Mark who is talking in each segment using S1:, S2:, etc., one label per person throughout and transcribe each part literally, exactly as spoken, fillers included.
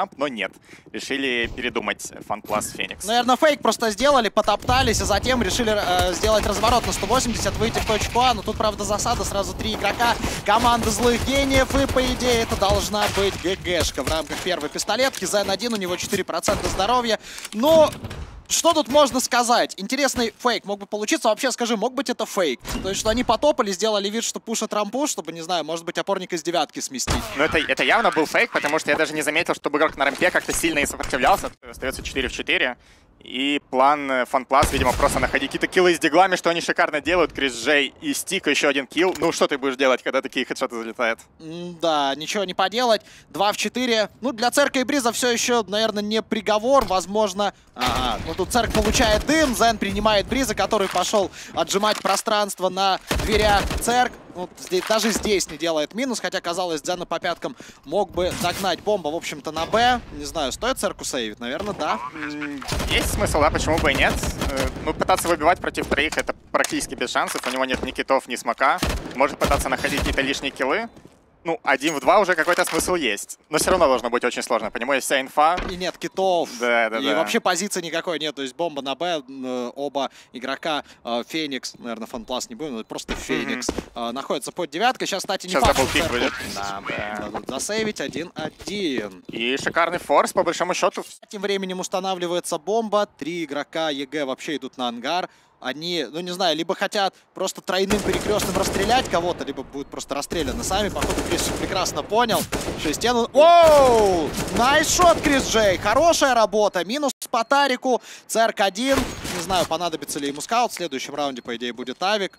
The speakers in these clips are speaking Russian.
S1: Рамп, но нет. Решили передумать FunPlus Phoenix.
S2: Наверное, фейк просто сделали, потоптались, а затем решили э, сделать разворот на сто восемьдесят, выйти в точку А. Но тут, правда, засада, сразу три игрока команды злых гениев. И, по идее, это должна быть ГГшка в рамках первой пистолетки. Зен один, у него четыре процента здоровья. Но... Что тут можно сказать? Интересный фейк мог бы получиться. Вообще, скажи, мог быть это фейк? То есть, что они потопали, сделали вид, что пушат рампу, чтобы, не знаю, может быть, опорник из девятки сместить.
S1: Ну, это, это явно был фейк, потому что я даже не заметил, чтобы игрок на рампе как-то сильно и сопротивлялся. Остается четыре в четыре. И план FunPlus, видимо, просто находить какие-то киллы с диглами, что они шикарно делают. Крис Джей и Стик, еще один килл. Ну, что ты будешь делать, когда такие хедшоты залетают?
S2: М да, ничего не поделать. два в четыре. Ну, для Церка и Бриза все еще, наверное, не приговор. Возможно... Ага, ну тут Церк получает дым. Зен принимает Бриза, который пошел отжимать пространство на дверях. Церк, ну, здесь, даже здесь не делает минус. Хотя, казалось, Зена по пяткам мог бы догнать бомба, в общем-то, на Б. Не знаю, стоит Церку сейвить? Наверное, да.
S1: Есть смысл, да, почему бы и нет. Ну, пытаться выбивать против троих — это практически без шансов. У него нет ни китов, ни смока. Может пытаться находить какие-то лишние киллы. Ну, один в два уже какой-то смысл есть. Но все равно должно быть очень сложно. По нему есть вся инфа.
S2: И нет китов.
S1: Да, да,
S2: и
S1: да.
S2: вообще позиции никакой нет. То есть бомба на Б, оба игрока, Феникс, наверное, FunPlus не будем, просто Феникс, mm-hmm. находится под девяткой. Сейчас, кстати, не
S1: Сейчас
S2: факт,
S1: даблпик будет.
S2: Да, да. Дадут засейвить один один.
S1: И шикарный форс, по большому счету.
S2: Тем временем устанавливается бомба. Три игрока ЕГЭ вообще идут на ангар. Они, ну не знаю, либо хотят просто тройным перекрестным расстрелять кого-то, либо будут просто расстреляны сами. Походу, Крис все прекрасно понял. Шестен... Оу! Найс шот, Крис Джей. Хорошая работа. Минус по Тарику. Церк один. Не знаю, понадобится ли ему скаут. В следующем раунде, по идее, будет Авик.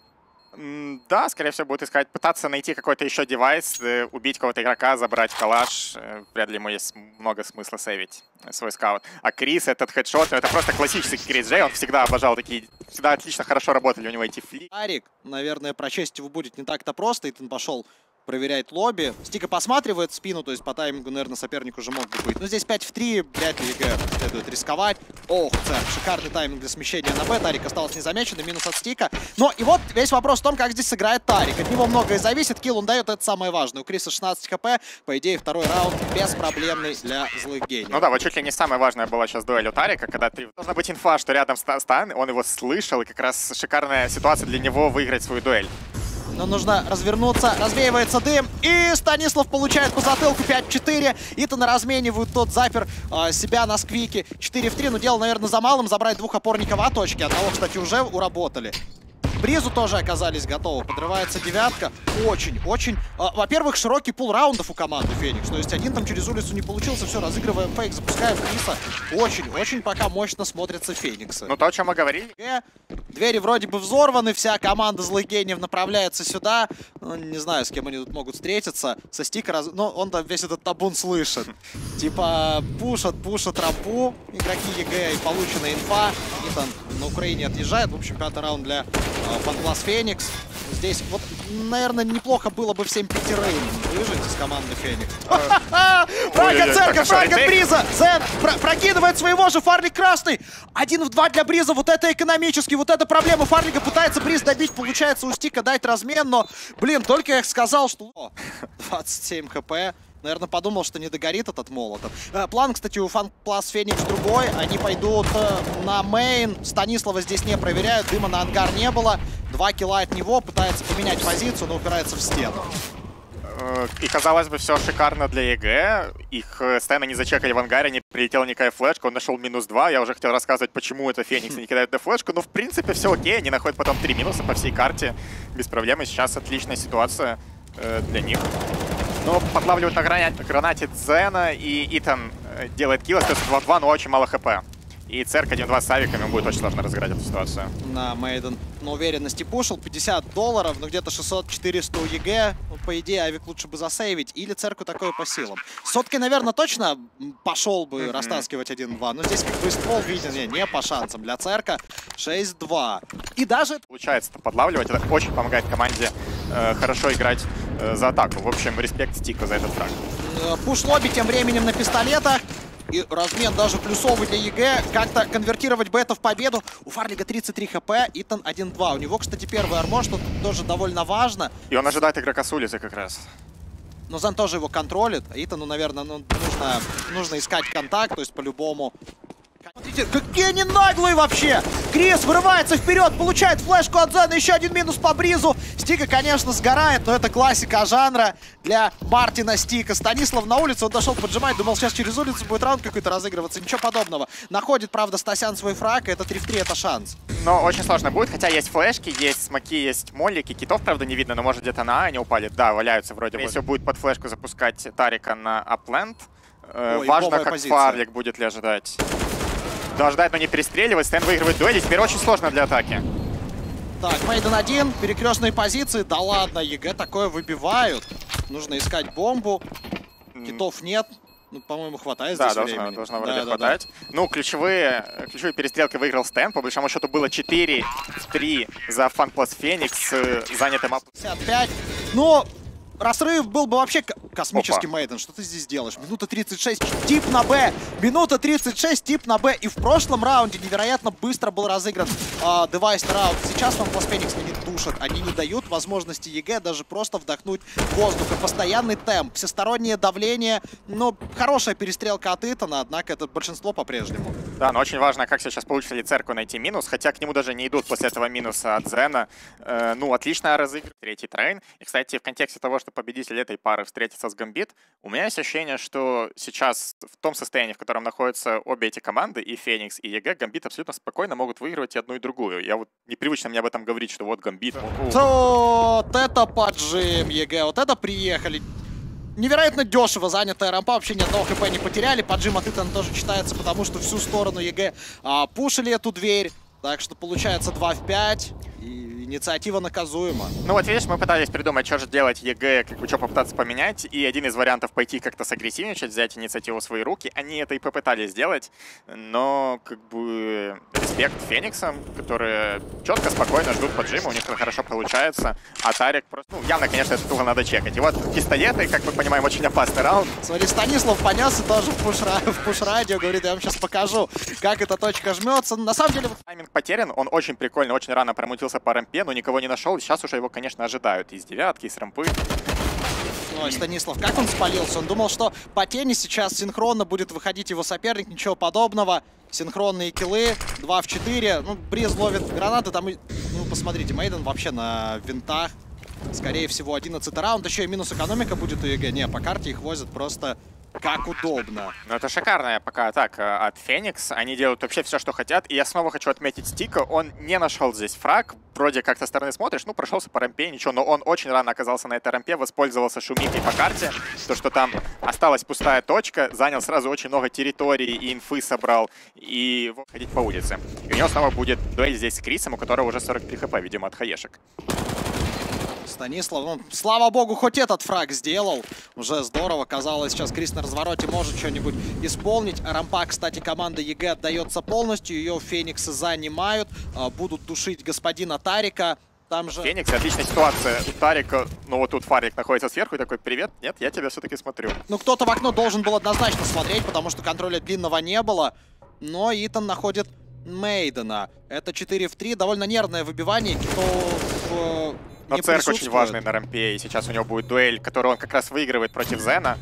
S1: Да, скорее всего, будет искать, пытаться найти какой-то еще девайс, убить кого-то игрока, забрать калаш. Вряд ли ему есть много смысла сейвить свой скаут. А Крис, этот хедшот, это просто классический Крис Джей. Он всегда обожал такие, всегда отлично, хорошо работали у него эти фли.
S2: Арик, наверное, прочесть его будет не так-то просто. Итан пошел проверяет лобби. Стика посматривает в спину, то есть по таймингу, наверное, соперник уже мог бы быть. Но здесь пять в три, вряд ли ЕГЭ следует рисковать. Ох, Церк, шикарный тайминг для смещения на Б. Тарик остался незамеченным, минус от Стика. Но и вот весь вопрос в том, как здесь сыграет Тарик. От него многое зависит, килл он дает, это самое важное. У Криса шестнадцать хп, по идее, второй раунд беспроблемный для злых гениев.
S1: Ну да, вот чуть ли не самое важное была сейчас дуэль у Тарика, когда ты... должна быть инфа, что рядом Стан, он его слышал, и как раз шикарная ситуация для него выиграть свою дуэль.
S2: Но нужно развернуться, развеивается дым, и Станислав получает по затылку пять в четыре. Итана разменивают, тот запер э, себя на сквике четыре в три. Но дело, наверное, за малым, забрать двух опорников А точки. Одного, кстати, уже уработали. Бризу тоже оказались готовы. Подрывается девятка. Очень, очень... Э, Во-первых, широкий пул раундов у команды Феникс. То есть один там через улицу не получился. Все, разыгрываем фейк, запускаем Криса. Очень, очень пока мощно смотрятся Фениксы.
S1: Ну то, о чем мы говорили.
S2: Двери вроде бы взорваны, вся команда злых гениев направляется сюда. Ну, не знаю, с кем они тут могут встретиться. Со Стика, раз... но он там весь этот табун слышит. Типа пушат, пушат рампу. Игроки ЕГЭ и получена инфа. Итан на Украине отъезжает. В общем, пятый раунд для FunPlus Феникс. Здесь вот, наверное, неплохо было бы всем пятерым выжить из команды Феникс. Фраг от Церка, фраг от Бриза! Зен прокидывает своего же, Фарлик красный. Один в два для Бриза, вот это экономически, вот эта проблема. Фарлика пытается Бриз добить, получается у Стика дать размен, но, блин, только я сказал, что... двадцать семь хп. Наверное, подумал, что не догорит этот молотов. Э, план, кстати, у FunPlus Феникс другой. Они пойдут э, на мейн. Станислава здесь не проверяют. Дыма на ангар не было. Два килла от него. Пытается поменять позицию, но упирается в стену.
S1: И, казалось бы, все шикарно для ЕГЭ. Их Стэна не зачекали в ангаре, не прилетела никакая флешка. Он нашел минус два. Я уже хотел рассказывать, почему это Феникс не кидает на флешку. Но, в принципе, все окей. Они находят потом три минуса по всей карте. Без проблем. И сейчас отличная ситуация э, для них. Но подлавливают на гранате, гранате Зена, и Итан делает килл, остается два в два, но очень мало хп. И Церк один в два с авиками, будет очень сложно разыграть эту ситуацию.
S2: На Мейден на уверенности пушил, пятьдесят долларов, ну где-то шестьсот-четыреста у ЕГЭ. Ну, по идее, авик лучше бы засейвить, или Церку такое по силам. Соткой, наверное, точно пошел бы mm-hmm. растаскивать один в два, но здесь как бы ствол виден, не, не по шансам. Для Церка шесть два. И даже...
S1: Получается подлавливать, это очень помогает команде э, хорошо играть э, за атаку. В общем, респект Стику за этот фраг.
S2: Пуш-лобби тем временем на пистолетах. И размен даже плюсовый для ЕГЭ. Как-то конвертировать бета в победу. У Фарлига тридцать три хп, Итан один два. У него, кстати, первый армор, что тоже довольно важно.
S1: И он ожидает игрока с улицы как раз.
S2: Но Зен тоже его контролит. А Итану, наверное, ну, нужно, нужно искать контакт, то есть по-любому. Смотрите, какие они наглые вообще! Крис вырывается вперед, получает флешку от Зена, еще один минус по Бризу. Стика, конечно, сгорает, но это классика жанра для Мартина Стика. Станислав на улице, он дошел поджимать, думал, сейчас через улицу будет раунд какой-то разыгрываться. Ничего подобного. Находит, правда, Стасян свой фраг, и это три в три, это шанс.
S1: Но очень сложно будет, хотя есть флешки, есть смоки, есть моллики. Китов, правда, не видно, но может где-то на А они упали. Да, валяются вроде бы. Если будет под флешку запускать Тарика на апленд, э,
S2: Ой,
S1: важно, как
S2: позиция.
S1: Фарлик будет ли ожидать. Да, ждать, но не перестреливать. Стэн выигрывает дуэли. Теперь очень сложно для атаки.
S2: Так, Мейден один, перекрестные позиции. Да ладно, ЕГЭ такое выбивают. Нужно искать бомбу. Китов нет. Ну, по-моему, хватает
S1: Да,
S2: здесь
S1: должно,
S2: времени.
S1: должно вроде
S2: да, да,
S1: хватать.
S2: да.
S1: Ну, ключевые, ключевые перестрелки выиграл Стэн. По большому счету было четыре в три за Fun Plus Феникс с занятым ап.
S2: пятьдесят пять. Но разрыв был бы вообще космический.
S1: Опа.
S2: Мейден. Что ты здесь делаешь? Минута тридцать шесть, тип на Б. Минута тридцать шесть, тип на Б. И в прошлом раунде невероятно быстро был разыгран э, девайс раунд. Сейчас Fun Plus Феникс не душат. Они не дают возможности ЕГЭ даже просто вдохнуть воздух. И постоянный темп, всестороннее давление. Ну, хорошая перестрелка от Итана, однако это большинство по-прежнему.
S1: Да, но очень важно, как сейчас получится ли Церку найти минус, хотя к нему даже не идут после этого минуса от Зена. Э, ну, отличная разыгрывание. Третий трейн. И, кстати, в контексте того, что победитель этой пары встретится с Гамбит, у меня есть ощущение, что сейчас в том состоянии, в котором находятся обе эти команды, и Феникс, и ЕГЭ, Гамбит абсолютно спокойно могут выигрывать и одну, и другую. Я вот непривычно мне об этом говорить, что вот Гамбит.
S2: Вот это поджим, ЕГЭ, вот это приехали. Невероятно дешево занятая рампа, вообще ни одного хп не потеряли. Поджим от Итана тоже читается, потому что всю сторону ЕГЭ а, пушили эту дверь. Так что получается два в пять. И инициатива наказуема.
S1: Ну вот видишь, мы пытались придумать, что же делать ЕГЭ, как бы что попытаться поменять. И один из вариантов пойти как-то сагрессивничать, взять инициативу в свои руки. Они это и попытались сделать. Но как бы респект Фениксам, которые четко, спокойно ждут поджима. У них это хорошо получается. А Тарик просто... Ну, явно, конечно, этот угол надо чекать. И вот пистолеты, как мы понимаем, очень опасный раунд.
S2: Смотри, Станислав понес и тоже в пуш-радио, в пуш-радио говорит, я вам сейчас покажу, как эта точка жмется. На самом деле...
S1: Тайминг потерян, он очень прикольно, очень рано промутился по рампе, но никого не нашел. Сейчас уже его, конечно, ожидают из девятки, из рампы.
S2: Ой, Станислав, как он спалился? Он думал, что по тени сейчас синхронно будет выходить его соперник, ничего подобного. Синхронные киллы, два в четыре. Ну, Бриз ловит гранаты, там, и... ну, посмотрите, Мейден вообще на винтах. Скорее всего, одиннадцатый раунд. Еще и минус экономика будет у ЕГЭ. Не, по карте их возят просто как удобно.
S1: Ну, это шикарная пока атака от Феникс. Они делают вообще все, что хотят. И я снова хочу отметить Стика. Он не нашел здесь фраг. Вроде как со стороны смотришь, ну, прошелся по рампе, ничего. Но он очень рано оказался на этой рампе, воспользовался шумихой по карте. То, что там осталась пустая точка, занял сразу очень много территории и инфы собрал. И вот ходить по улице. И у него снова будет дуэль здесь с Крисом, у которого уже сорок три хп, видимо, от хаешек.
S2: Станислав, ну, слава богу, хоть этот фраг сделал. Уже здорово. Казалось, сейчас Крис на развороте может что-нибудь исполнить. Рампа, кстати, команда ЕГЭ отдается полностью. Ее Фениксы занимают. Будут душить господина Тарика. Там же...
S1: Феникс, отличная ситуация. У Тарика, ну вот тут Фарлик находится сверху и такой, привет, нет, я тебя все-таки смотрю.
S2: Ну, кто-то в окно должен был однозначно смотреть, потому что контроля длинного не было. Но Итан находит Мейдена. Это четыре в три. Довольно нервное выбивание. Китов...
S1: Но Церк очень важный на рампе, и сейчас у него будет дуэль, которую он как раз выигрывает против Зена.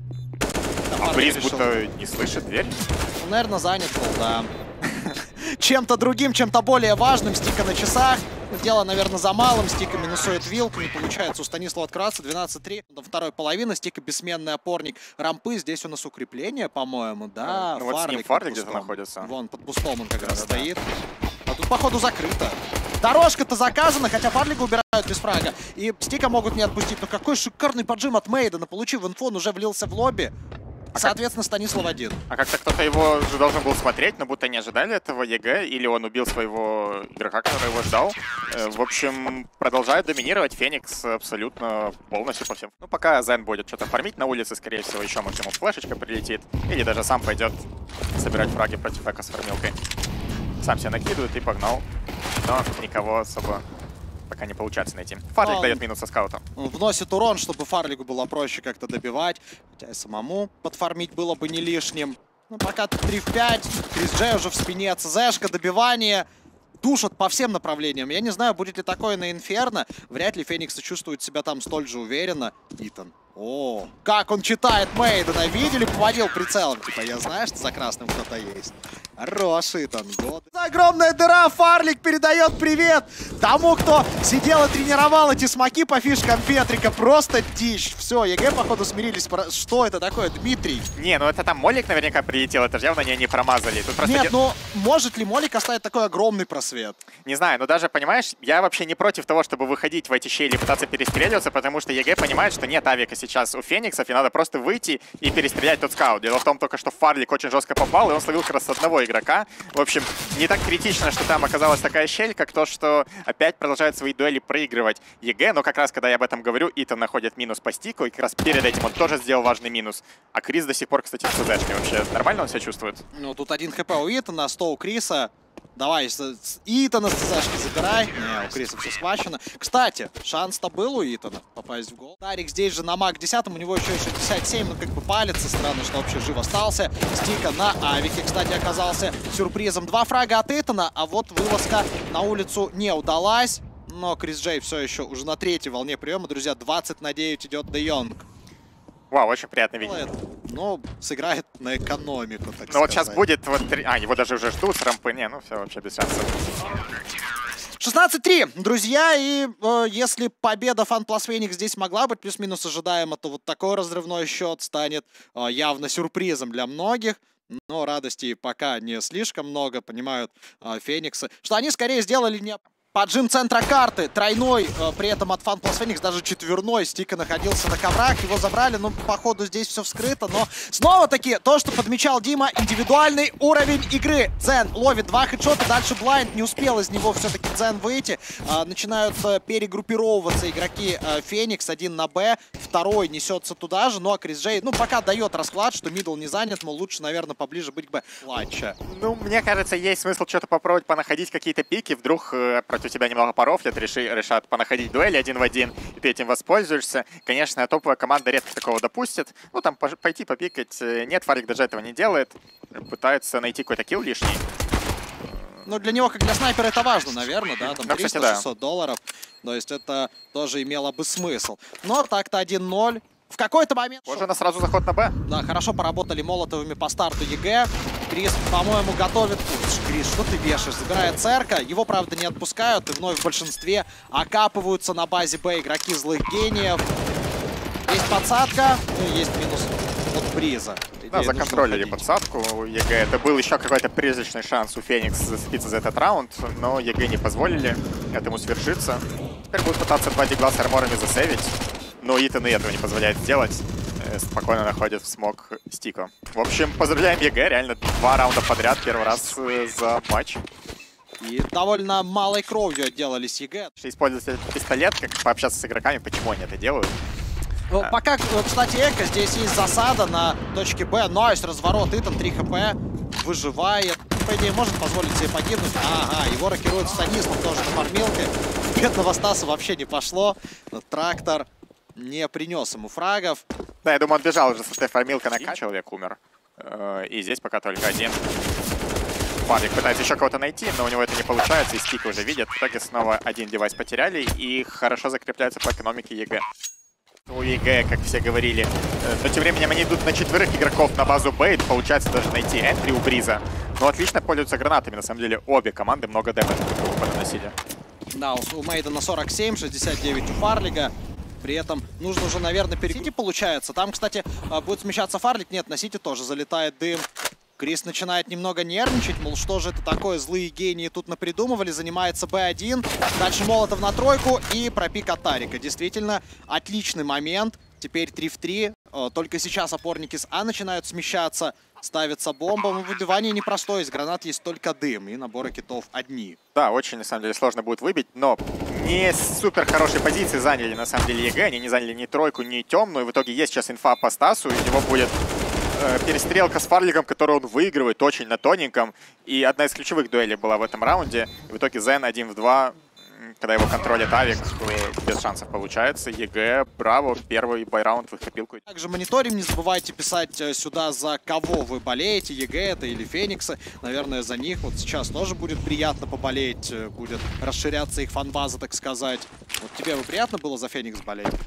S1: А Бриз будто не слышит дверь.
S2: Ну, наверное, занят был, да. Чем-то другим, чем-то более важным. Стика на часах. Дело, наверное, за малым. Стика минусует вилку. Не получается у Станислава открываться. двенадцать три. До второй половины. Стика бессменный опорник рампы. Здесь у нас укрепление, по-моему, да.
S1: Ну, вот с ним Фарлик где-то находится.
S2: Вон, под бустом он как раз стоит. А тут, походу, закрыто. Дорожка-то заказана, хотя Фарлига убирают без фрага. И Стика могут не отпустить. Но какой шикарный поджим от Мейдена. Получив инфу, он уже влился в лобби. А соответственно, как... Станислав один.
S1: А как-то кто-то его же должен был смотреть, но будто не ожидали этого ЕГЭ. Или он убил своего игрока, который его ждал. В общем, продолжает доминировать Феникс абсолютно полностью по всем. Ну, пока Зен будет что-то фармить на улице, скорее всего, еще, может, ему флешечка прилетит. Или даже сам пойдет собирать фраги против Эко с фармилкой. Сам себя накидывает и погнал. Но никого особо пока не получается найти. Фарлик Он дает минус со скаута.
S2: Вносит урон, чтобы Фарлику было проще как-то добивать. Хотя и самому подфармить было бы не лишним. Ну, пока три в пять. Крис Джей уже в спине. ЦЗшка, добивание. Душат по всем направлениям. Я не знаю, будет ли такое на Инферно. Вряд ли Фениксы чувствуют себя там столь же уверенно. Итан. О, как он читает Мейдена. Видели? Поводил прицелом. Типа, я знаю, что за красным кто-то есть. Хороший там год. Огромная дыра. Фарлик передает привет тому, кто сидел и тренировал эти смоки по фишкам Петрика. Просто дичь. Все, ЕГЭ, походу, смирились. Что это такое, Дмитрий?
S1: Не, ну это там Молик наверняка прилетел. Это же явно они не промазали. Тут просто
S2: Нет,
S1: де...
S2: ну может ли Молик оставить такой огромный просвет?
S1: Не знаю, но даже, понимаешь, я вообще не против того, чтобы выходить в эти щели и пытаться перестреливаться, потому что ЕГЭ понимает, что нет авика сейчас у Фениксов, и надо просто выйти и перестрелять тот скаут. Дело в том только, что Фарлик очень жестко попал, и он словил как раз с одного игрока. В общем, не так критично, что там оказалась такая щель, как то, что опять продолжает свои дуэли проигрывать ЕГЭ, но как раз, когда я об этом говорю, Итан находит минус по стику, и как раз перед этим он тоже сделал важный минус. А Крис до сих пор, кстати, в ЦЗшке. Вообще, нормально он себя чувствует?
S2: Ну, тут один хп у Итана, сто у Криса. Давай, с Итана с ЦЗшки забирай. Не, у Криса все схвачено. Кстати, шанс-то был у Итана попасть в гол. Тарик здесь же на маг десятом, у него еще и шестьдесят семь, ну как бы палится. Странно, что вообще жив остался. Стика на авике, кстати, оказался сюрпризом. Два фрага от Итана, а вот вылазка на улицу не удалась. Но Крис Джей все еще уже на третьей волне приема. Друзья, двадцать на девять идет Де Йонг.
S1: Вау, очень приятно видеть.
S2: Ну, сыграет на экономику, так сказать.
S1: Ну вот сейчас будет вот... А, его даже уже ждут с рампы. Не, ну все, вообще без шансов.
S2: шестнадцать три, друзья, и э, если победа FunPlus Phoenix здесь могла быть плюс-минус ожидаемо, то вот такой разрывной счет станет э, явно сюрпризом для многих. Но радости пока не слишком много, понимают э, Фениксы, что они скорее сделали не... Поджим центра карты, тройной, э, при этом от FunPlus Phoenix даже четверной. Стика находился на коврах, его забрали, ну, походу, здесь все вскрыто, но снова-таки то, что подмечал Дима, индивидуальный уровень игры. Дзен ловит два хедшота, дальше Блайнд не успел из него все-таки Дзен выйти. Э, начинают э, перегруппировываться игроки э, Феникс, один на Б, второй несется туда же, ну, а Крис Джей, ну, пока дает расклад, что мидл не занят, мол, лучше, наверное, поближе быть к Б. Лача.
S1: Ну, мне кажется, есть смысл что-то попробовать понаходить, какие-то пики, вдруг э, у тебя немного порофлят, реши, решат понаходить дуэли один в один, и ты этим воспользуешься. Конечно, топовая команда редко такого допустит. Ну, там пойти попикать. Нет, Фарлик даже этого не делает. Пытается найти какой-то килл лишний.
S2: Ну, для него, как для снайпера, это важно, наверное, да? Там триста-шестьсот
S1: да.
S2: долларов. То есть это тоже имело бы смысл. Но так-то один ноль. В какой-то момент...
S1: Позже на сразу заход на Б.
S2: Да, хорошо поработали молотовыми по старту ЕГЭ. Крис, по-моему, готовит... Ой, Крис, что ты вешаешь? Забирает церка. Его, правда, не отпускают. И вновь в большинстве окапываются на базе Б игроки злых гениев. Есть подсадка. Ну, есть минус от Бриза.
S1: Да, законтролили подсадку у ЕГЭ. Это был еще какой-то призрачный шанс у Феникс зацепиться за этот раунд, но ЕГЭ не позволили этому свершиться. Теперь будут пытаться два дигла с арморами засейвить. Но Итан и этого не позволяет сделать. Спокойно находит в смог Стико. В общем, поздравляем ЕГЭ. Реально два раунда подряд. Первый раз за матч.
S2: И довольно малой кровью отделались ЕГЭ.
S1: Использовать пистолет, как пообщаться с игроками, почему они это делают.
S2: Ну, а. Пока, кстати, Эко, здесь есть засада на точке Б. Найс, разворот, Итан, три хп. Выживает. По идее, может позволить себе погибнуть. Ага, его рокирует Станислав тоже на фармилке. Бедного Стаса вообще не пошло. Трактор не принес ему фрагов.
S1: Да, я думаю, он бежал уже с этой фармилкой на человек умер. И здесь пока только один. Фарлик пытается еще кого-то найти, но у него это не получается, и Стика уже видят. В итоге снова один девайс потеряли, и хорошо закрепляются по экономике ЕГЭ. У ЕГЭ, как все говорили. Но тем временем они идут на четверых игроков на базу Б, и получается даже найти энтри у Бриза. Но отлично пользуются гранатами, на самом деле обе команды много дэмэджа понаносили.
S2: Да, у Мейдена сорок семь, шестьдесят девять у Фарлига. При этом нужно уже, наверное, перейти, получается. Там, кстати, будет смещаться Фарлик. Нет, на Сити тоже залетает дым. Крис начинает немного нервничать, мол, что же это такое, злые гении тут напридумывали. Занимается Б один. Дальше Молотов на тройку и пропик от Тарика. Действительно, отличный момент. Теперь три в три. Только сейчас опорники с А начинают смещаться. Ставится бомба. Но выбивание непростое. Из гранат есть только дым. И наборы китов одни.
S1: Да, очень, на самом деле, сложно будет выбить. Но не супер хорошие позиции заняли, на самом деле, ЕГЭ. Они не заняли ни тройку, ни темную. В итоге есть сейчас инфа по Стасу. И у него будет э, перестрелка с Фарликом, которую он выигрывает очень на тоненьком. И одна из ключевых дуэлей была в этом раунде. И в итоге Зен один в два. Когда его контролит Авик, без шансов получается. ЕГЭ, браво, первый байраунд в их копилку.
S2: Также мониторим, не забывайте писать сюда, за кого вы болеете, ЕГЭ это или Фениксы. Наверное, за них вот сейчас тоже будет приятно поболеть, будет расширяться их фан-база, так сказать. Вот тебе бы приятно было за Феникс болеть?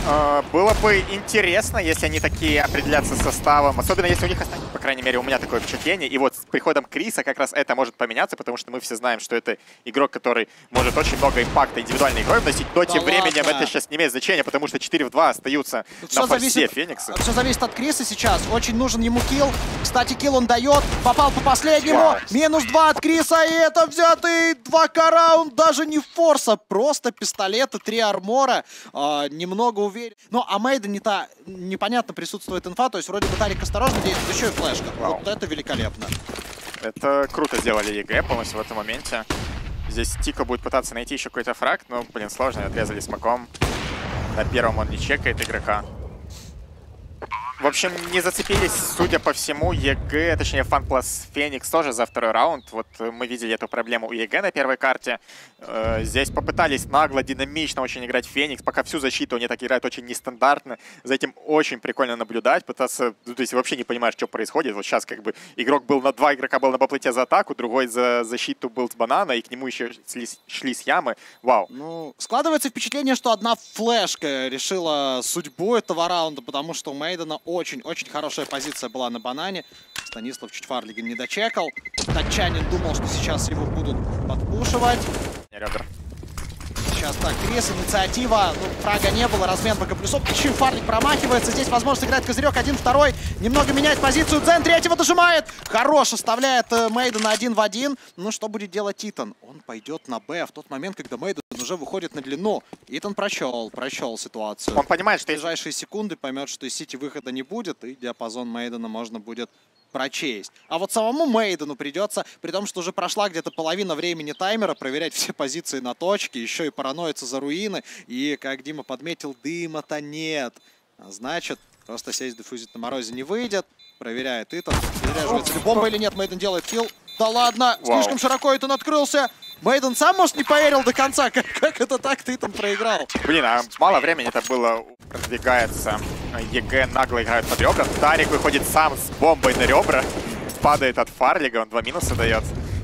S1: Э, было бы интересно, если они такие определятся составом, особенно если у них останется, по крайней мере, у меня такое впечатление. И вот с приходом Криса как раз это может поменяться, потому что мы все знаем, что это игрок, который может очень много импакта индивидуальной игрой вносить, но
S2: Да
S1: тем
S2: ладно.
S1: временем это сейчас не имеет значения, потому что четыре в два остаются
S2: Тут
S1: на
S2: всё
S1: форсе
S2: зависит,
S1: Феникса.
S2: все зависит от Криса сейчас. Очень нужен ему килл. Кстати, килл он дает. Попал по последнему.
S1: Вау.
S2: Минус два от Криса. И это взятый два ка раунд. Даже не форса. Просто пистолет и три армора. А, немного уверен. Ну, а Мейден не та... Непонятно присутствует инфа. То есть вроде бы Тарик осторожно действует. Еще и флешка.
S1: Вау.
S2: Вот это великолепно.
S1: Это круто сделали ЕГЭ полностью в этом моменте. Здесь Тико будет пытаться найти еще какой-то фраг, но, блин, сложно. Отрезали смоком. На первом он не чекает игрока. В общем, не зацепились, судя по всему, ЕГЭ, точнее, FunPlus Феникс тоже за второй раунд. Вот мы видели эту проблему у ЕГЭ на первой карте. Э, здесь попытались нагло, динамично очень играть Феникс. Пока всю защиту они так играют очень нестандартно. За этим очень прикольно наблюдать, пытаться... Ну, то есть вообще не понимаешь, что происходит. Вот сейчас как бы игрок был на... Два игрока был на баплете за атаку, другой за защиту был с банана, и к нему еще шли, шли с ямы. Вау.
S2: Ну, складывается впечатление, что одна флешка решила судьбу этого раунда, потому что у Мейдена очень-очень хорошая позиция была на банане. Станислав чуть Фарлига не дочекал. Датчанин думал, что сейчас его будут подпушивать.
S1: Ребра.
S2: Сейчас так, Крис, инициатива. Ну, фрага не было, размен БК плюсов. Еще и Фарлик промахивается. Здесь возможность сыграть козырек один, второй. Немного меняет позицию. Дзен третьего дожимает. Хорош, оставляет э, Мейдена один в один. Ну, что будет делать Итан? Он пойдет на Б в тот момент, когда Мейден уже выходит на длину. Итан прочел, прочел ситуацию.
S1: Он понимает, что
S2: В ближайшие секунды поймет, что из Сити выхода не будет, и диапазон Мейдена можно будет прочесть. А вот самому Мейдену придется, при том, что уже прошла где-то половина времени таймера, проверять все позиции на точке, еще и параноиться за руины. И, как Дима подметил, дыма-то нет. А значит, просто сесть дефузить на морозе не выйдет. Проверяет Итан. Заряживается ли бомба или нет. Мейден делает килл. Да ладно,
S1: Вау.
S2: слишком широко Итан открылся. Мейден сам, может, не поверил до конца, как, как это так-то Итан проиграл.
S1: Блин, а мало времени это было. Продвигается. ЕГЭ нагло играет под ребра. Тарик выходит сам с бомбой на ребра. Падает от Фарлига, он два минуса дает.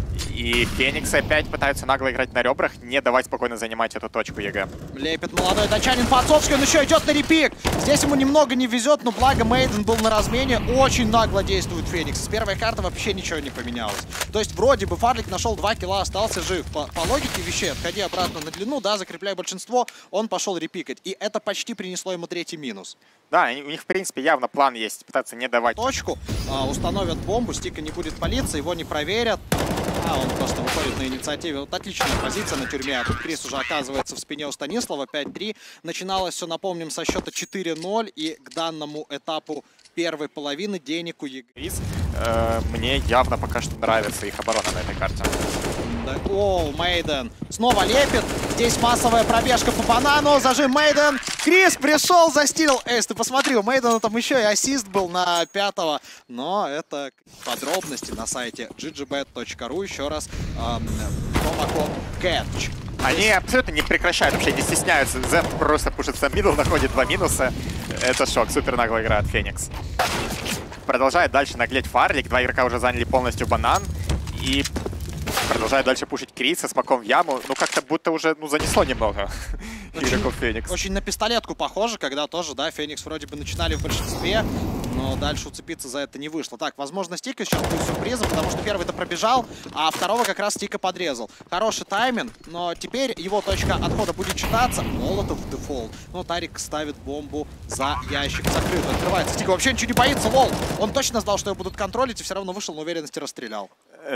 S1: И Феникс опять пытаются нагло играть на ребрах, не давать спокойно занимать эту точку ЕГЭ.
S2: Лепит молодой датчанин по отцовски, он еще идет на репик. Здесь ему немного не везет, но благо Мейден был на размене. Очень нагло действует Феникс. С первой карты вообще ничего не поменялось. То есть вроде бы Фарлик нашел два килла, остался жив. По, по логике вещей, отходи обратно на длину, да, закрепляй большинство, он пошел репикать. И это почти принесло ему третий минус.
S1: Да, у них, в принципе, явно план есть, пытаться не давать.
S2: Точку, а, установят бомбу, Стика не будет палиться, его не проверят. А, он просто выходит на инициативе. Вот отличная позиция на тюрьме. А тут Крис уже оказывается в спине у Станислава. пять три. Начиналось все, напомним, со счета четыре ноль. И к данному этапу первой половины денег у ЕГЭ.
S1: Крис, э, мне явно пока что нравится их оборона на этой карте.
S2: Да. О, Мейден снова лепит. Здесь массовая пробежка по банану. Зажим Мейден. Крис пришел, застилил. Эйс, ты посмотри, у Мейдена там еще и ассист был на пятого. Но это подробности на сайте джи джи бет точка ру. Еще раз эм, промокод Catch.
S1: Они абсолютно не прекращают, вообще не стесняются. Зен просто пушит сам мидл, находит два минуса. Это шок, супер наглая игра от Феникс. Продолжает дальше наглеть Фарлик. Два игрока уже заняли полностью банан. И продолжает дальше пушить Крис со смоком в яму. Ну, как-то будто уже ну, занесло немного игроков Феникс.
S2: Очень на пистолетку похоже, когда тоже, да, Феникс вроде бы начинали в большинстве, но дальше уцепиться за это не вышло. Так, возможно, Стика сейчас будет сюрпризом, потому что первый-то пробежал, а второго как раз Стика подрезал. Хороший тайминг, но теперь его точка отхода будет читаться. Молотов в дефолт. Но Тарик ставит бомбу за ящик закрыт. Открывается. Стика вообще ничего не боится, лол. Он точно знал, что его будут контролить, и все равно вышел на уверенности, расстрелял.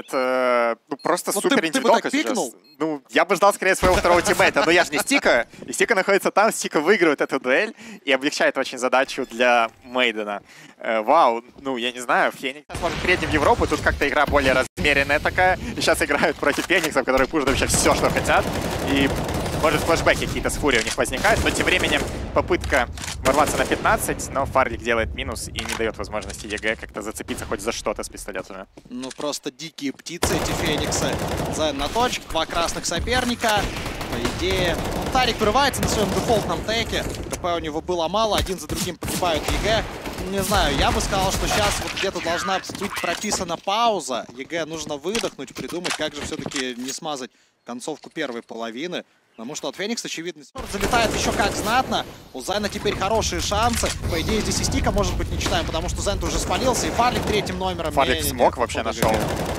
S1: Это ну, просто
S2: вот
S1: супер
S2: ты,
S1: индивидуалка
S2: ты бы так
S1: сейчас.
S2: пикнул?
S1: Ну, я бы ждал скорее своего второго тиммейта, но я же не Стика. И Стика находится там, Стика выигрывает эту дуэль и облегчает очень задачу для Мейдена. Э, вау, ну, я не знаю, Феникс может перейти в Европу, тут как-то игра более размеренная такая. И сейчас играют против Фениксов, которые пушат вообще все, что хотят. И может флешбеки какие-то с Фури у них возникают, но тем временем попытка ворваться на пятнадцать, но Фарлик делает минус и не дает возможности ЕГЭ как-то зацепиться хоть за что-то с пистолетами.
S2: Ну, просто дикие птицы эти Фениксы. Зен на точке, два красных соперника. По идее, ну, Тарик вырывается на своем дефолтном теке. КП у него было мало, один за другим погибают ЕГЭ. Не знаю, я бы сказал, что сейчас вот где-то должна быть прописана пауза. ЕГЭ нужно выдохнуть, придумать, как же все-таки не смазать концовку первой половины. Потому что от Феникс, очевидно, залетает еще как знатно. У Зена теперь хорошие шансы. По идее, здесь и стика, может быть, не читаем, потому что Зен уже спалился, и Фарлик третьим номером.
S1: Фарлик смог вообще нашел.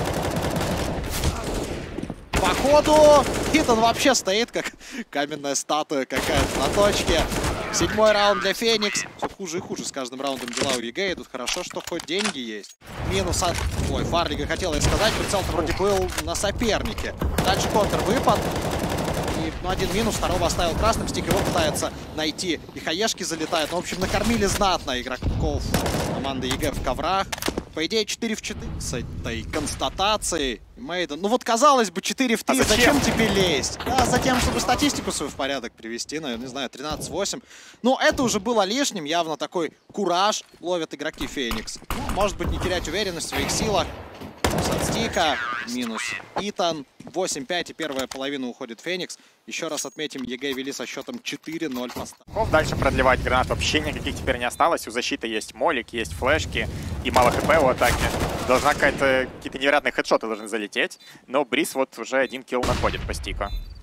S2: Походу, Итан вообще стоит, как каменная статуя какая-то на точке. Седьмой раунд для Феникс. Все хуже и хуже с каждым раундом дела у ЕГЭ идут. Хорошо, что хоть деньги есть. Минус от... Ой, Фарлига хотел я сказать, прицел вроде был на сопернике. Дальше контр-выпад. И, ну, один минус, второго оставил красным. Стик его пытается найти. И хаешки залетают. Ну, в общем, накормили знатно игроков команды ЕГЭ в коврах. По идее, четыре в четыре с этой констатацией. Мейден. Ну вот, казалось бы, четыре в три. А зачем? зачем тебе лезть? Да, затем, чтобы статистику свою в порядок привести. Наверное, не знаю, тринадцать восемь. Но это уже было лишним. Явно такой кураж ловят игроки Феникс. Ну, может быть, не терять уверенность в своих силах. Минус от Стика. Минус Итан. восемь пять и первая половина уходит Феникс. Еще раз отметим, ЕГЭ вели со счетом четыре ноль.
S1: Дальше продлевать гранат вообще никаких теперь не осталось. У защиты есть молик, есть флешки и мало хп у атаки. Должна какая-то какие-то невероятные хедшоты должны залететь. Но Бриз вот уже один килл находит по стику.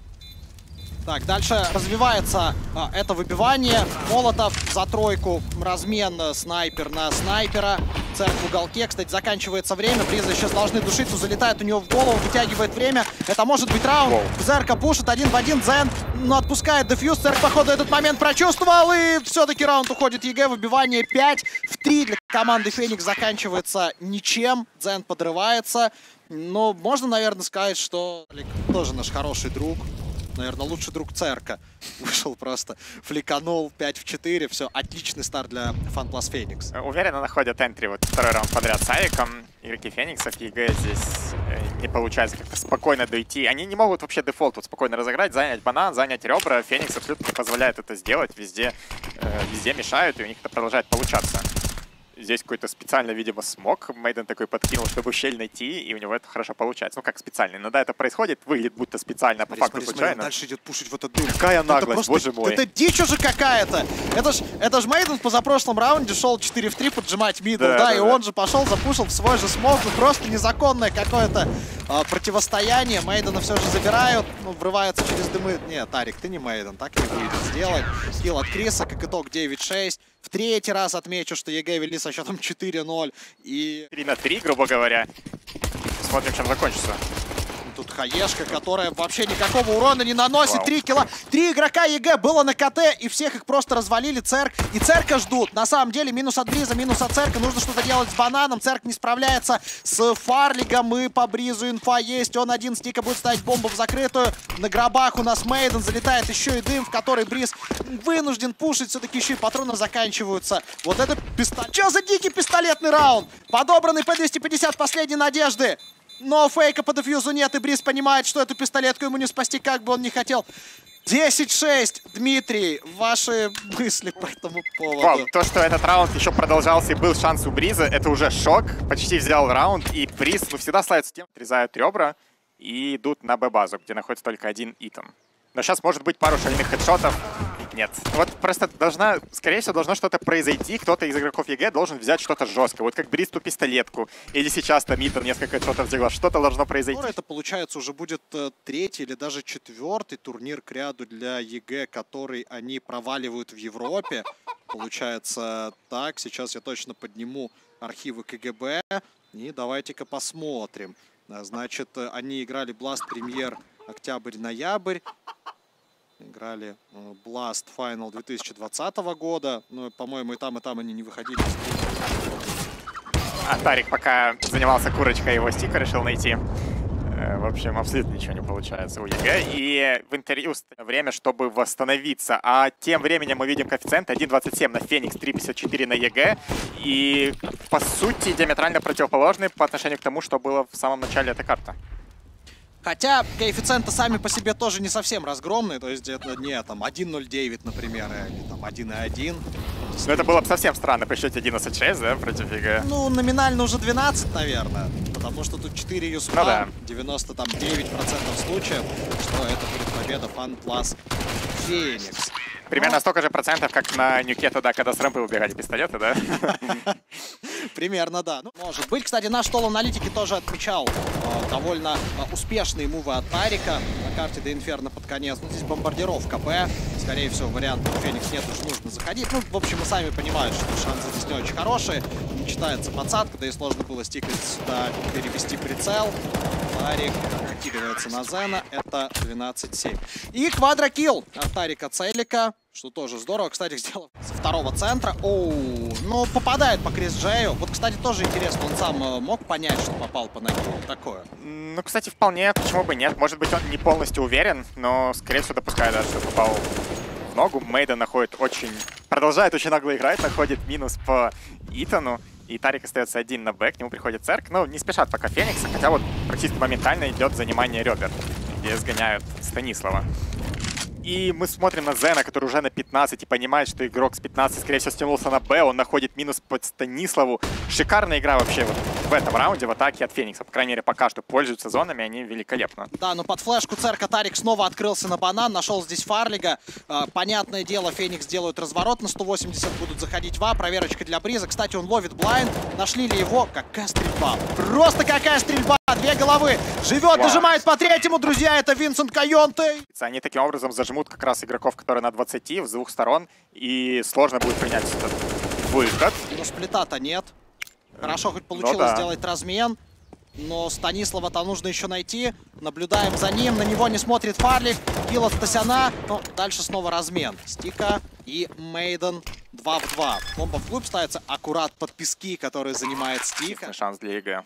S2: Так, дальше развивается а, это выбивание. Молотов за тройку. Размен а, снайпер на снайпера. Церк в уголке. Кстати, заканчивается время. Бриза сейчас должны душиться. Залетает у него в голову. Вытягивает время. Это может быть раунд. Зерка пушит один в один. Зен, но отпускает дефьюз. Церк, походу, этот момент прочувствовал. И все-таки раунд уходит ЕГЭ. Выбивание пять в три для команды Феникс заканчивается ничем. Зен подрывается. Но можно, наверное, сказать, что Олег тоже наш хороший друг. Наверное, лучший друг Церка. Вышел просто, фликанул пять в четыре. Все, отличный старт для FunPlus Феникс.
S1: Уверенно находят энтри вот второй раунд подряд с Авиком. Игроки Фениксов, ЕГЭ здесь не получается как-то спокойно дойти. Они не могут вообще дефолт вот спокойно разыграть, занять банан, занять ребра. Феникс абсолютно не позволяет это сделать. Везде, э, везде мешают, и у них это продолжает получаться. Здесь какой-то специально, видимо, смог. Мейден такой подкинул, чтобы щель найти, и у него это хорошо получается. Ну, как специально. Иногда это происходит, выглядит будто специально, а по факту
S2: смотри,
S1: случайно.
S2: Смотри, дальше идет пушить в этот дым.
S1: Какая наглость,
S2: просто,
S1: боже мой.
S2: Это дичь уже какая-то. Это ж, это ж Мейден в позапрошлом раунде шел четыре в три поджимать мидл, да, да, да, и да. Он же пошел, запушил в свой же смог. Ну, просто незаконное какое-то а, противостояние. Мейдена все же забирают, ну, врываются через дымы. Нет, Тарик, ты не Мейден, так не выйдет сделать. Килл от Криса, как итог девять шесть. В третий раз отмечу, что ЕГЭ вели со счетом четыре ноль. И...
S1: три на три, грубо говоря. Смотрим, чем закончится.
S2: Тут хаешка, которая вообще никакого урона не наносит. Три килла. Три игрока ЕГЭ было на КТ, и всех их просто развалили. Церк и Церка ждут. На самом деле, минус от Бриза, минус от Церка. Нужно что-то делать с бананом. Церк не справляется с Фарлигом. И по Бризу инфа есть. Он один, Стика будет ставить бомбу в закрытую. На гробах у нас Мейден. Залетает еще и дым, в который Бриз вынужден пушить. Все-таки еще и патроны заканчиваются. Вот это пистолет. Че за дикий пистолетный раунд? Подобранный П двести пятьдесят последней надежды. Но фейка по дефьюзу нет, и Бриз понимает, что эту пистолетку ему не спасти, как бы он ни хотел. десять шесть. Дмитрий, ваши мысли по этому поводу?
S1: Вау, то, что этот раунд еще продолжался и был шанс у Бриза, это уже шок. Почти взял раунд, и Бриз, ну, всегда славится тем, отрезают ребра и идут на Б-базу, где находится только один Итан. Но сейчас может быть пару шальных хедшотов. Нет. Вот просто должна, скорее всего, должно что-то произойти. Кто-то из игроков ЕГЭ должен взять что-то жесткое. Вот как Бриз ту пистолетку. Или сейчас там Итан несколько хедшотов сделал. Что-то должно произойти.
S2: Это, получается, уже будет э, третий или даже четвертый турнир к ряду для ЕГЭ, который они проваливают в Европе. Получается так. Сейчас я точно подниму архивы КГБ. И давайте-ка посмотрим. Значит, они играли Blast Premier октябрь-ноябрь. Играли Blast Final две тысячи двадцатого года. Но, по-моему, и там, и там они не выходили.
S1: А Тарик пока занимался курочкой, его стика решил найти. В общем, абсолютно ничего не получается у ЕГЭ. И в интервью время, чтобы восстановиться. А тем временем мы видим коэффициент один двадцать семь на Феникс, три пятьдесят четыре на ЕГЭ. И, по сути, диаметрально противоположный по отношению к тому, что было в самом начале этой карты.
S2: Хотя коэффициенты сами по себе тоже не совсем разгромные. То есть это не там один ноль девять, например, или там один один.
S1: Ну это было бы совсем странно при счете одиннадцать шесть, да, против ЕГЭ?
S2: Ну, номинально уже двенадцать, наверное. Потому что тут четыре юспа, ну, да. девяносто девять процентов случаев, что это будет победа FunPlus Феникс.
S1: Примерно столько же процентов, как на нюке тогда, когда с рэмпы убегали пистолеты, да?
S2: Примерно, да. Ну, может быть. Кстати, наш Тол Аналитики тоже отмечал э, довольно э, успешные мувы от Тарика на карте до Инферно под конец. Ну, здесь бомбардировка Б. Скорее всего, вариант у Феникс нет, уж нужно заходить. Ну, в общем, мы сами понимаем, что шансы здесь не очень хорошие. Не читается подсадка, да и сложно было стикать сюда, перевести прицел. Тарик откидывается на Зена. Это двенадцать семь. И квадрокилл от Тарика Целика, что тоже здорово. Кстати, сделал со второго центра. Оу, ну, попадает по Крис Джею. Вот, кстати, тоже интересно, он сам мог понять, что попал по ноге? Вот такое.
S1: Ну, кстати, вполне, почему бы нет. Может быть, он не полностью уверен, но, скорее всего, допускает, да, что попал в ногу. Мейден находит очень... Продолжает очень нагло играть, находит минус по Итану. И Тарик остается один на Б, к нему приходит Церк. Ну, не спешат пока Феникса, хотя вот практически моментально идет занимание ребер, где сгоняют Станислава. И мы смотрим на Зена, который уже на пятнадцать, и понимает, что игрок с пятнадцати, скорее всего, стянулся на Б. Он находит минус под Станиславу. Шикарная игра вообще вот в этом раунде в атаке от Феникса. По крайней мере, пока что пользуются зонами, они великолепно.
S2: Да, но под флешку Церка Тарик снова открылся на банан, нашел здесь Фарлига. А, понятное дело, Феникс делают разворот на сто восемьдесят, будут заходить в А. Проверочка для Бриза. Кстати, он ловит блайнд. Нашли ли его? Какая стрельба! Просто какая стрельба! Две головы! Живет, Вау. Дожимает по третьему, друзья! Это Винсент Кайонте!
S1: Они таким образом зажмут как раз игроков, которые на двадцати, с двух сторон. И сложно будет принять этот выход.
S2: Но сплита-то нет. Хорошо, хоть получилось ну, да. сделать размен. Но Станислава-то нужно еще найти. Наблюдаем за ним. На него не смотрит Фарлик. Килл от Стасяна. Но дальше снова размен. Стика и Мейден два в два. Бомба в клуб ставится аккурат под пески, которые занимает Стика.
S1: Шанс для ЕГЭ.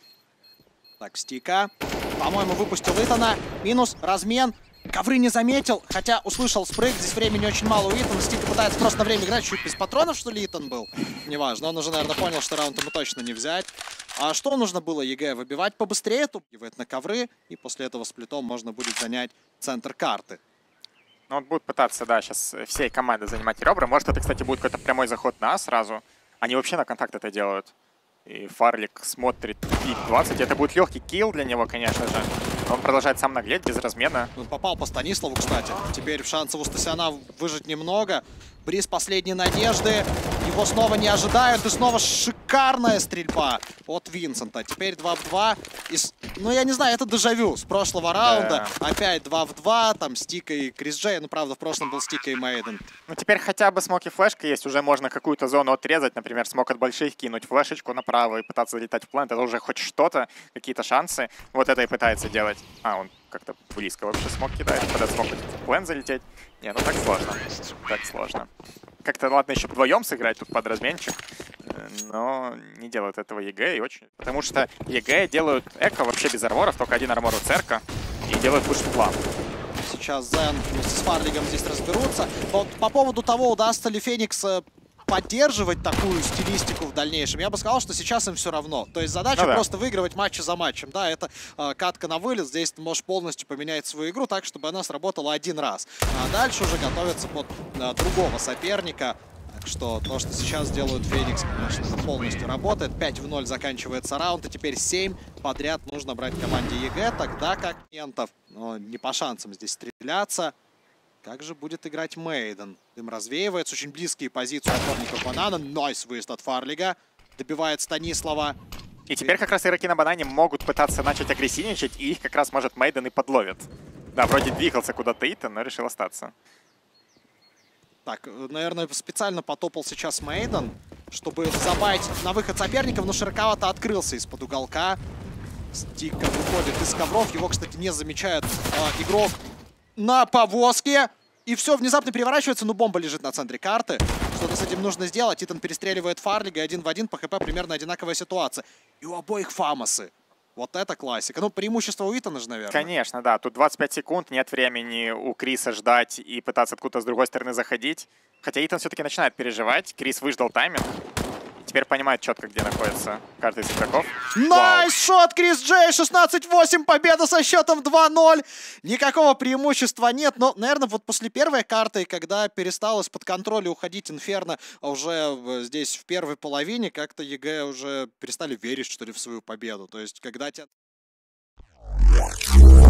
S2: Так, Стика. По-моему, выпустил Итана. Минус, размен. Ковры не заметил, хотя услышал спрыг. Здесь времени очень мало у Итана. Стика пытается просто на время играть. Чуть без патронов, что ли, Итан был? Неважно. Он уже, наверное, понял, что раунд ему точно не взять. А что нужно было ЕГЭ? Выбивать побыстрее, тупивает на ковры. И после этого сплитом можно будет занять центр карты.
S1: Ну, он будет пытаться, да, сейчас всей команды занимать ребра. Может, это, кстати, будет какой-то прямой заход на А сразу. Они вообще на контакт это делают. И Фарлик смотрит пик двадцать. Это будет легкий килл для него, конечно же. Он продолжает сам наглеть без размена.
S2: Он попал по Станиславу, кстати. Теперь шансов у Стасяна выжить немного. Бриз последней надежды. Его снова не ожидают. И снова шикарная стрельба от Винсента. Теперь два в два. И... Ну, я не знаю, это дежавю с прошлого раунда. Да. Опять два в два. Там Стика и Крис Джей. Ну, правда, в прошлом был Стика и Мейден.
S1: Ну, теперь хотя бы смок и флешка есть. Уже можно какую-то зону отрезать. Например, смок от больших кинуть, флешечку направо и пытаться залетать в плент. Это уже хоть что-то, какие-то шансы. Вот это и пытается делать. А, он как-то близко вообще смог кидает. Под смог в плент залететь. Не, ну так сложно. Так сложно. Как-то, ладно, еще вдвоем сыграть тут под разменчик, но не делают этого ЕГЭ и очень... Потому что ЕГЭ делают эко вообще без арморов, только один армор у Церка, и делают пуш-план.
S2: Сейчас Зен вместе с Фарлигом здесь разберутся. Вот по поводу того, удастся ли Феникс поддерживать такую стилистику в дальнейшем, я бы сказал, что сейчас им все равно. То есть задача ну, да. просто выигрывать матчи за матчем. Да, это э, катка на вылет. Здесь ты можешь полностью поменять свою игру так, чтобы она сработала один раз. А дальше уже готовиться под э, другого соперника. Так что то, что сейчас делают Феникс, конечно, полностью работает. пять в ноль заканчивается раунд, и теперь семь подряд нужно брать команде ЕГЭ, тогда как моментов, но не по шансам здесь стреляться. Как же будет играть Мейден? Дым развеивается. Очень близкие позиции опорников банана. Найс выезд от Фарлига. Добивает Станислава.
S1: И теперь как раз игроки на банане могут пытаться начать агрессивничать, и их как раз, может, Мейден и подловит. Да, вроде двигался куда-то Итан, но решил остаться.
S2: Так, наверное, специально потопал сейчас Мейден, чтобы забайтить на выход соперников, но широковато открылся из-под уголка. Стика выходит из ковров. Его, кстати, не замечает а, игрок на повозке. И все внезапно переворачивается, но бомба лежит на центре карты. Что-то с этим нужно сделать. Итан перестреливает Фарлига, один в один, по хп примерно одинаковая ситуация. И у обоих фамосы. Вот это классика. Ну, преимущество у Итана же, наверное.
S1: Конечно, да. Тут двадцать пять секунд, нет времени у Криса ждать и пытаться откуда-то с другой стороны заходить. Хотя Итан все-таки начинает переживать. Крис выждал тайминг. Теперь понимает четко, где находится каждый из игроков.
S2: Найс шот, Крис Джей, шестнадцать восемь, победа со счетом два ноль. Никакого преимущества нет, но, наверное, вот после первой карты, когда перестал из-под контроля уходить Инферно, а уже здесь в первой половине как-то ЕГЭ уже перестали верить, что ли, в свою победу. То есть, когда тебя...